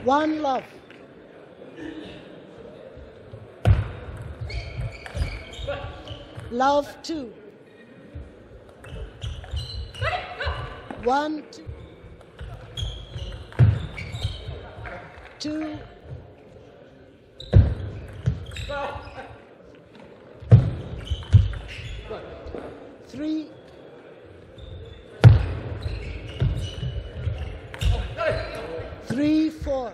One love. Love 2. 1, 2. 2. 3. 3, 4.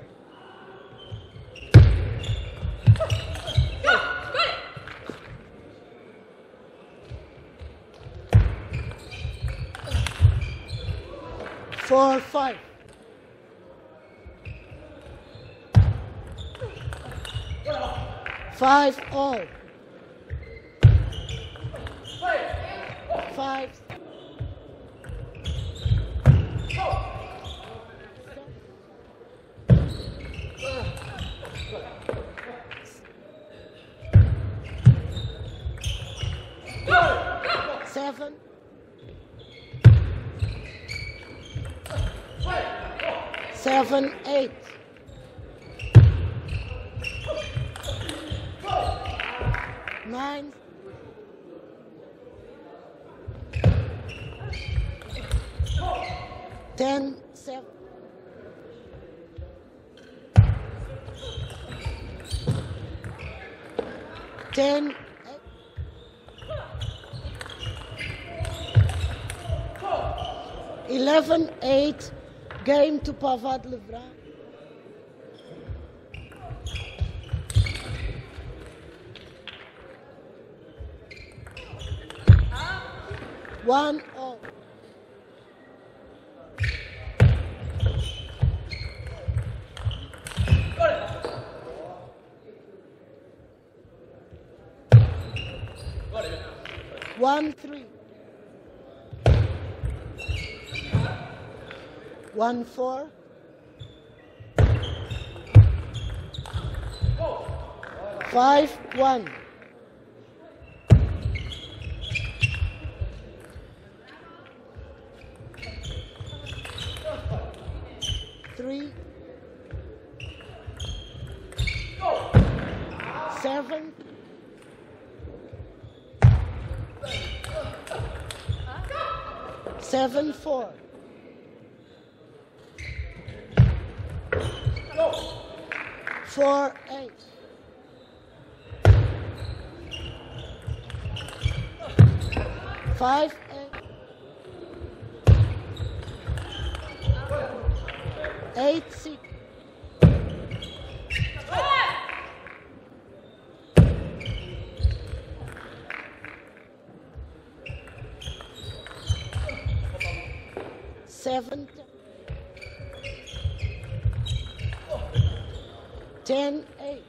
4, 5. 5 all. 5. 7. 7, 8. 9. 10, 7. 10, 11, 8. Game to Pavard Lebrun. One all. One, 3. 1, 4. 5, 1. 3. 7. 7, 4. 4, 8. 5, 8. 8, 6. 7, 10, 8.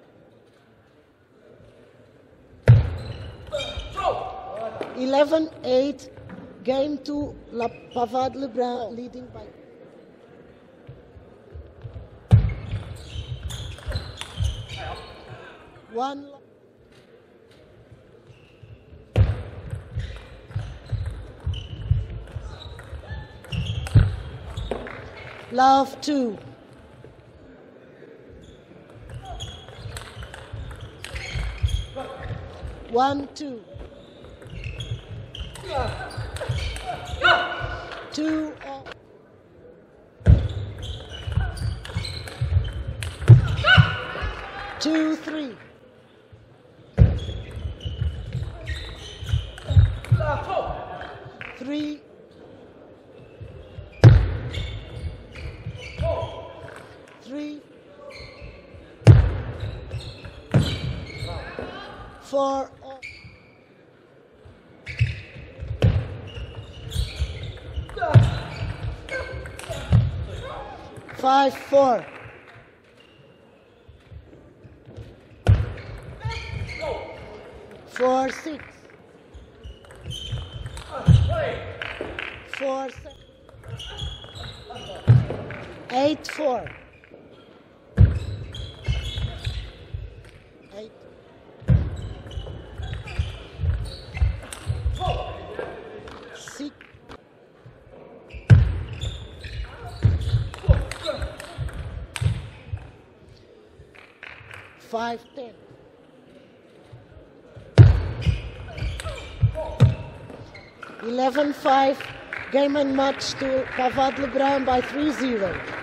11, 8. Game to Pavard Lebrun, leading by. One. Love 2. 1, 2. 2 all. 2, 3. 3. 3. 4 all. 5, 4. 4, 6. 4, 7. 8, 4. 8. 6. 8, 5-10. (11-5). Game and match to Pavard Lebrun by 3-0.